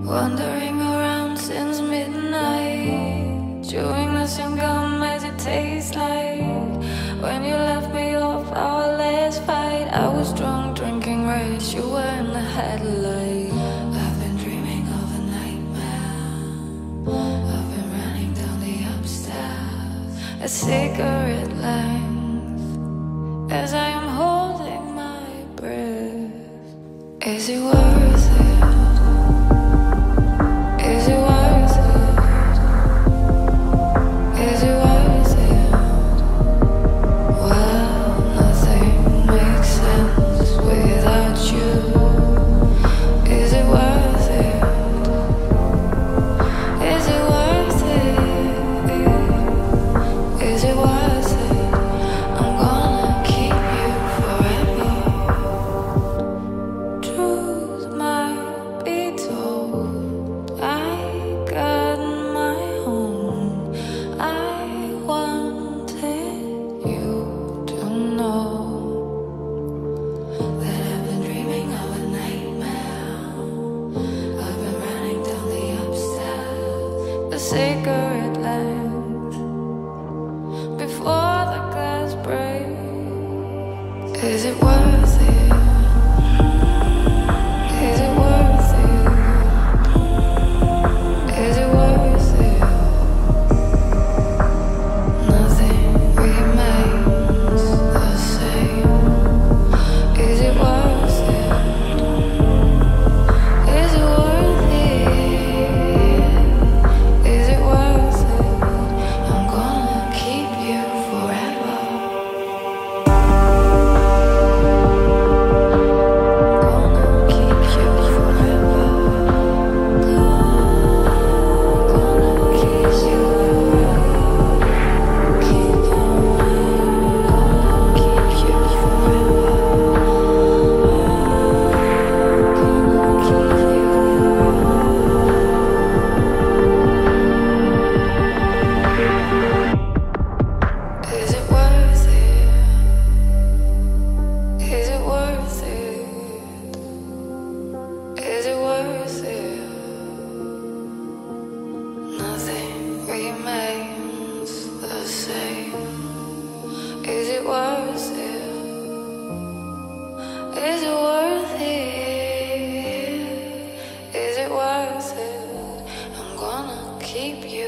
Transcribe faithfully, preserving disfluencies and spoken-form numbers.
Wandering around since midnight, chewing the same gum as it tastes like. When you left me off our last fight, I was drunk, drinking rage, you were in the headlight. I've been dreaming of a nightmare. I've been running down the upstairs, a cigarette length, as I am holding my breath. Is it worth it? Is it worth it? Is it worth it? Well, nothing makes sense without you. Is it worth it? Is it worth it? Is it worth it? I'm gonna keep you forever. Truth might be told, I got my own. I wanted you to know that I've been dreaming of a nightmare. I've been running down the upstairs, a cigarette length, before the glass breaks. Is it worth it? Is it worth it? Is it worth it? Nothing remains the same. Is it worth it? Is it worth it? Is it worth it? I'm gonna keep you forever. Gonna keep you forever. Gonna keep you forever. Keep Gonna keep you forever. Gonna keep you. Is it worth it? Is it worth it? Is it worth it? Nothing remains the same. Is it worth it? Is it worth it? Is it worth it? I'm gonna keep you